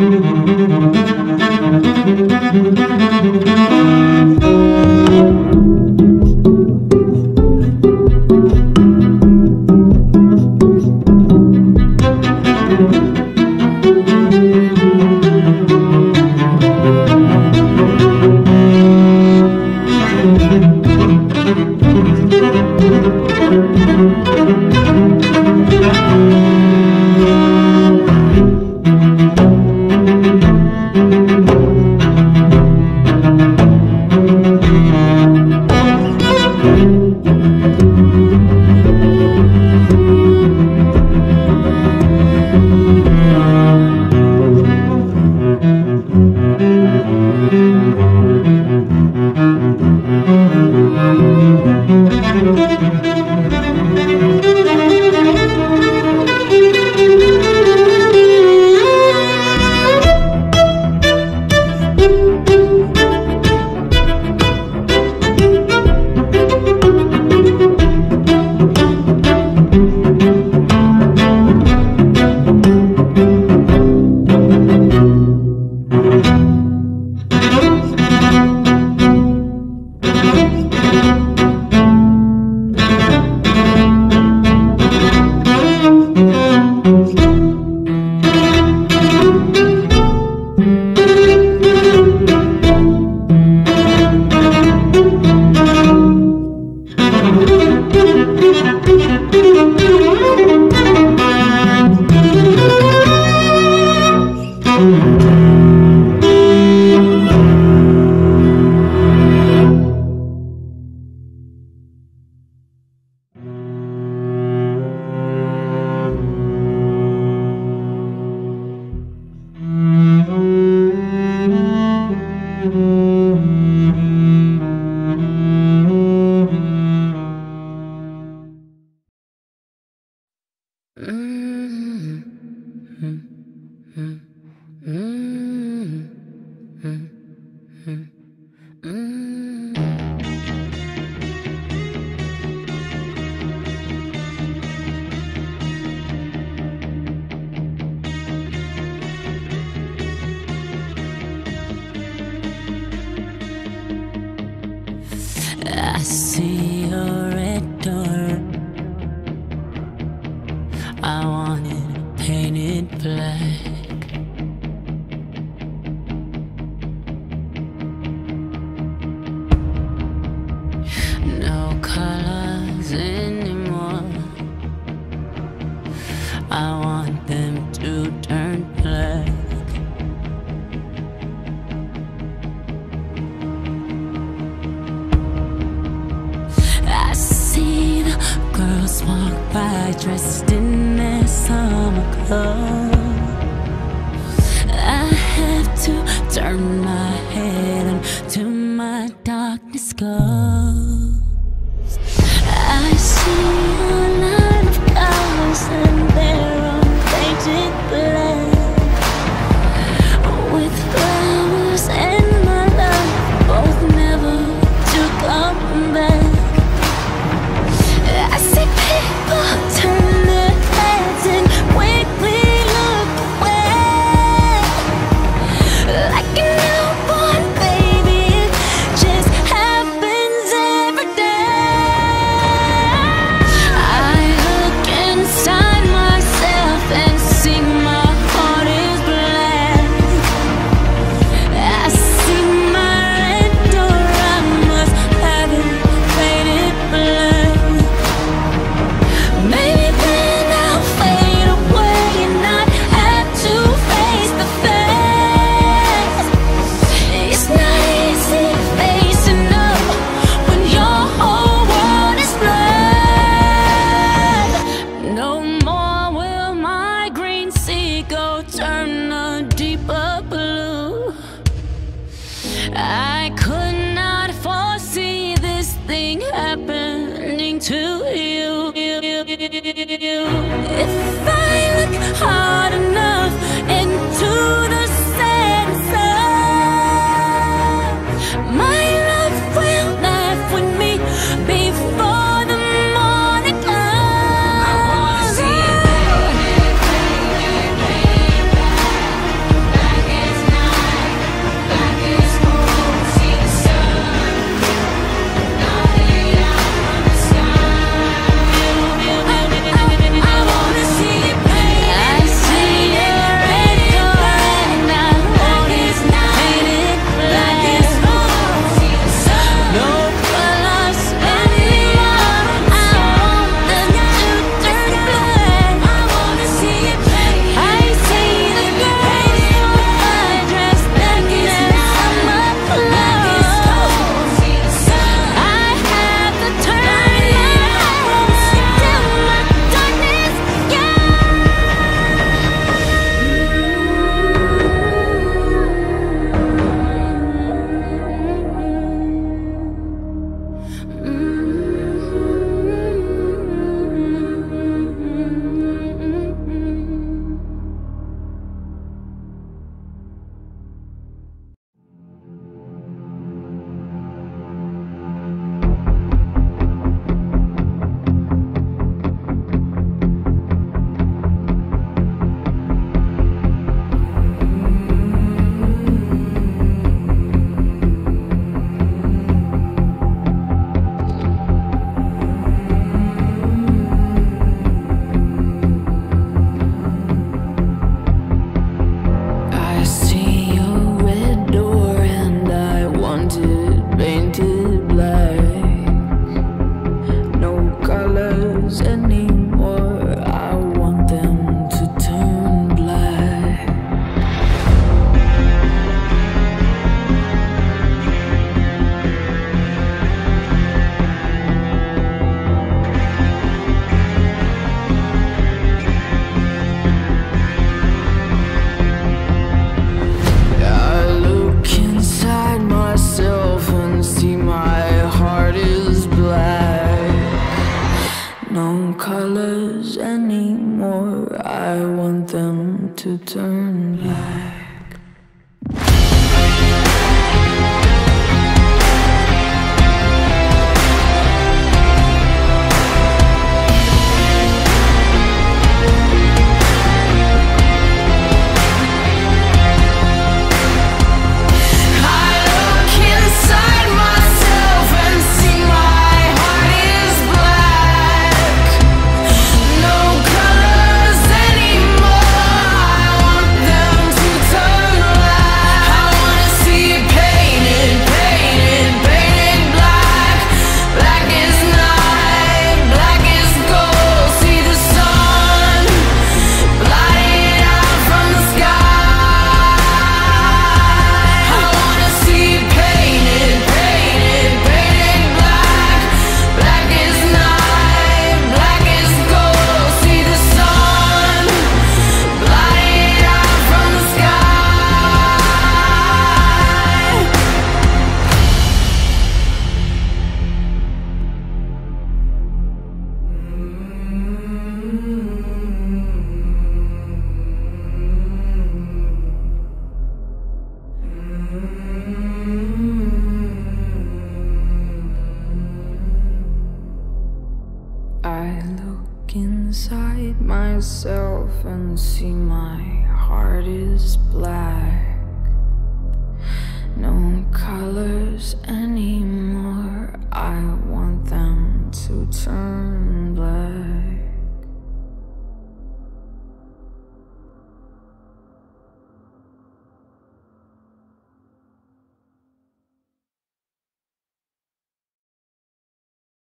I see your red door. I want it painted black. No colors anymore. I want them to turn black. I see the girls walk by dressed in their summer clothes. I have to turn my head until my darkness goes. I see a line of colors and they're all painted black, with flowers and my love both never to come back. I see people turn their heads and quickly look away, like a newborn baby. It just happens every day. I look inside myself and see my heart is black. I see my red door. I must have it painted black. Maybe then I'll fade away and not have to face the facts. It's not easy facing up when your whole world is black. No more will my green seagull turn a deeper blue. I could not foresee this thing happening to you. If I look hard enough into the setting sun, my love will laugh with me before the morning comes. I wanna see it, baby, baby, baby. inside myself and see my heart is black. No colors anymore, I want them to turn black.